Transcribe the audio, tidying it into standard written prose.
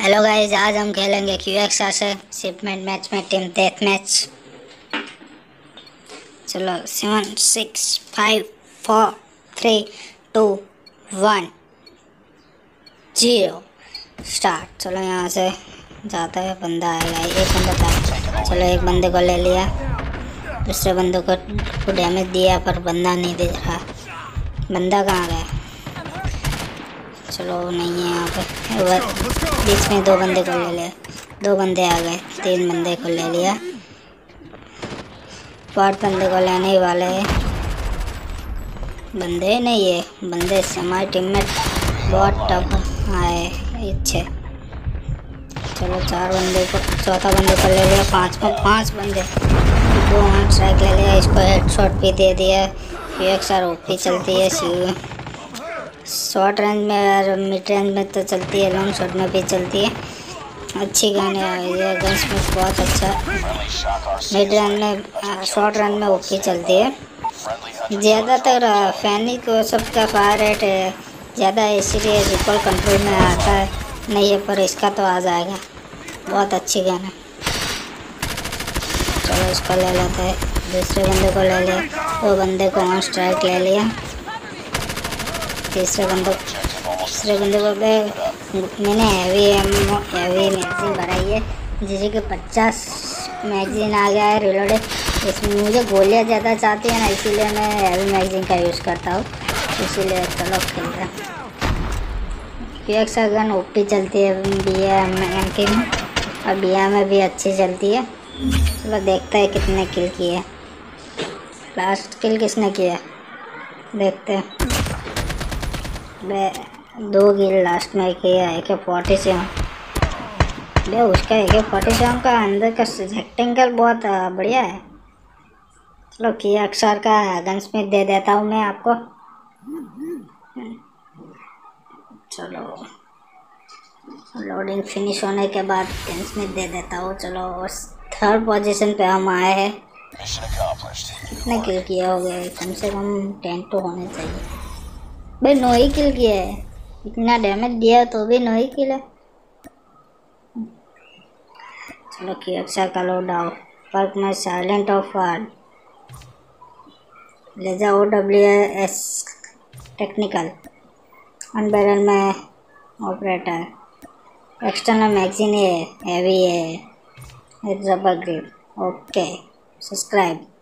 Hello guys, आज हम खेलेंगे QXR से शिपमेंट मैच में टीम डेथ मैच। चलो 7 6 5 4 3 2 1 0 स्टार्ट। चलो यहाँ से जाता है, बंदा आएगा, एक बंदा था। चलो एक बंदे को ले लिया, दूसरे बंदे को डैमेज दिया पर बंदा नहीं दिख रहा। बंदा कहाँ गया? चलो नहीं है यहाँ पे। बीच में दो बंदे को ले लिया, दो बंदे आ गए, तीन बंदे को ले लिया, फोर्थ बंदे को लेने ही वाले हैं। बंदे नहीं है, बंदे से हमारे टीममेट बहुत टफ आए अच्छे। चलो चार बंदे को, चौथा बंदे को ले लिया, पाँच बंदे, दो वन स्ट्राइक ले लिया, इसको हेडशॉट भी दे दिया। QXR ओपी चलती है, शॉर्ट रेंज में और मिड रेंज में तो चलती है, लॉन्ग शॉट में भी चलती है। अच्छी गन है ये, गन स्मिथ बहुत अच्छा। मिड रेंज में, शॉर्ट रेंज में ओपी चलती है। ज़्यादातर फैनी को सबका फायर रेट ज़्यादा है, इसीलिए रिकॉल कंट्रोल में आता है नहीं है, पर इसका तो आ जाएगा। बहुत अच्छी गन है। चलो इसको ले लेते हैं, दूसरे बंदे को ले लिया, दो बंदे को ऑन स्ट्राइक ले लिया, तीसरे बंदे को मैंने हैवी मैगजीन भराई है, जिससे कि 50 मैगजीन आ गया है रिलोडेड। इसमें मुझे गोलियाँ ज़्यादा चाहती है ना, इसीलिए मैं हैवी मैगजीन का यूज़ करता हूँ। इसीलिए चलो खेलते हैं। QXR गन ओपी चलती है BM की में, और BM में भी अच्छी चलती है। चलो देखते हैं कितने किल किए, लास्ट किल किसने किया देखते हैं। 2 किल लास्ट में किया। AK-47 बे, उसका AK-47 का अंदर का रेक्टेंगल बहुत बढ़िया है। चलो QXR का गन स्मिथ दे देता हूँ मैं आपको। चलो लोडिंग फिनिश होने के बाद गन स्मिथ दे देता हूँ। चलो थर्ड पोजीशन पे हम आए हैं। कितने किल किया हो गए? कम से कम 10 तो होने चाहिए भाई। 9 ही किल किया है, इतना डैमेज दिया तो भी 9 ही किल है। चलो QXR का लोड आओ, पर्क में साइलेंट ऑफ वार्ड, लेजा OWS टेक्निकल, अनबैरल में ऑपरेटर, एक्सटर्नल मैगजीन है, हैवी है, रबर ग्रिप। Okay, subscribe.